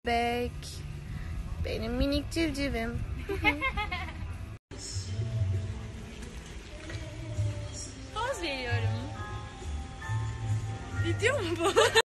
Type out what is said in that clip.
Bek. Benim minik civcivim. Poz veriyorum. Video mu bu?